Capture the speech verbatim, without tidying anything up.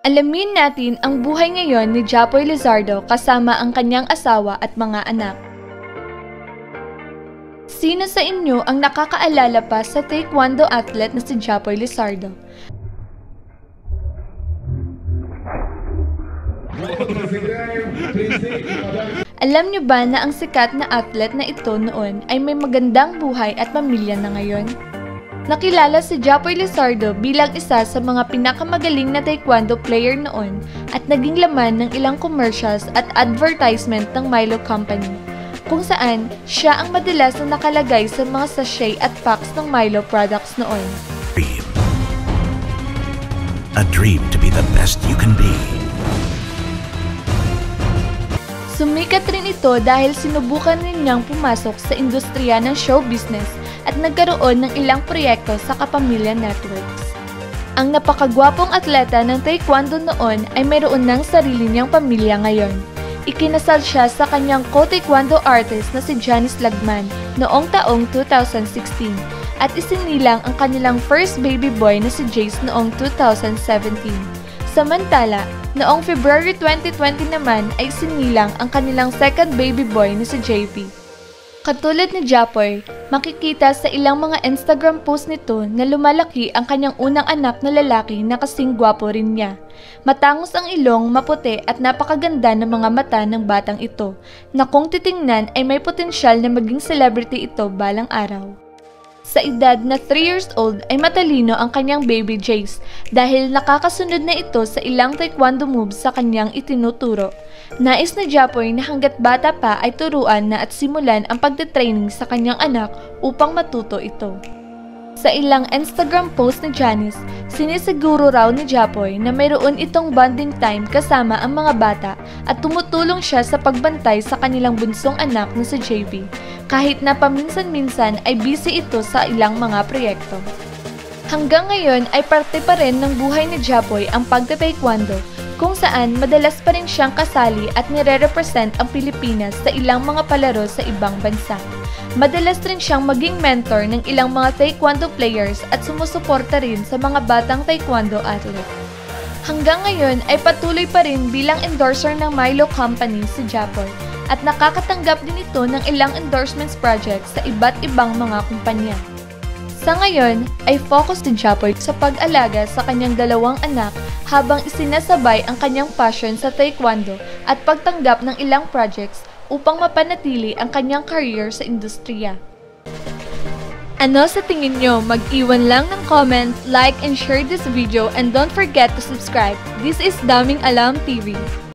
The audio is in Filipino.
Alamin natin ang buhay ngayon ni Japoy Lizardo kasama ang kanyang asawa at mga anak. Sino sa inyo ang nakakaalala pa sa Taekwondo athlete na si Japoy Lizardo? Alam niyo ba na ang sikat na athlete na ito noon ay may magandang buhay at pamilya na ngayon? Nakilala si Japoy Lizardo bilang isa sa mga pinakamagaling na taekwondo player noon at naging laman ng ilang commercials at advertisement ng Milo Company, kung saan siya ang madalas na nakalagay sa mga sachet at packs ng Milo products noon. Dream. A dream to be the best you can be. Sumikat rin ito dahil sinubukan rin niyang pumasok sa industriya ng show business at nagkaroon ng ilang proyekto sa Kapamilya Networks. Ang napakagwapong atleta ng Taekwondo noon ay mayroon ng sarili niyang pamilya ngayon. Ikinasal siya sa kanyang co-Taekwondo artist na si Janice Lagman noong taong two thousand sixteen at isinilang ang kanilang first baby boy na si Jace noong two thousand seventeen. Samantala, noong February twenty twenty naman ay sinilang ang kanilang second baby boy na si J P. Katulad ni Japoy, makikita sa ilang mga Instagram post nito na lumalaki ang kanyang unang anak na lalaki na kasing gwapo rin niya. Matangos ang ilong, maputi at napakaganda ng mga mata ng batang ito, na kung titingnan ay may potensyal na maging celebrity ito balang araw. Sa edad na three years old ay matalino ang kanyang baby Jace dahil nakakasunod na ito sa ilang taekwondo moves sa kanyang itinuturo. Nais na Japoy na hanggat bata pa ay turuan na at simulan ang pagte-training sa kanyang anak upang matuto ito. Sa ilang Instagram post ni Janice, sinisiguro raw ni Japoy na mayroon itong bonding time kasama ang mga bata at tumutulong siya sa pagbantay sa kanilang bunsong anak na si J B, kahit na paminsan-minsan ay busy ito sa ilang mga proyekto. Hanggang ngayon ay parte pa rin ng buhay ni Japoy ang pagte-taekwondo, kung saan madalas pa rin siyang kasali at nire-represent ang Pilipinas sa ilang mga palaro sa ibang bansa. Madalas rin siyang maging mentor ng ilang mga taekwondo players at sumusuporta rin sa mga batang taekwondo athlete. Hanggang ngayon ay patuloy pa rin bilang endorser ng Milo Company si Japoy at nakakatanggap din ito ng ilang endorsements projects sa iba't ibang mga kumpanya. Sa ngayon ay focus din Japoy sa pag-alaga sa kanyang dalawang anak habang isinasabay ang kanyang passion sa taekwondo at pagtanggap ng ilang projects upang mapanatili ang kanyang career sa industriya. Ano sa tingin nyo? Mag-iwan lang ng comment, like and share this video, and don't forget to subscribe. This is Daming Alam T V.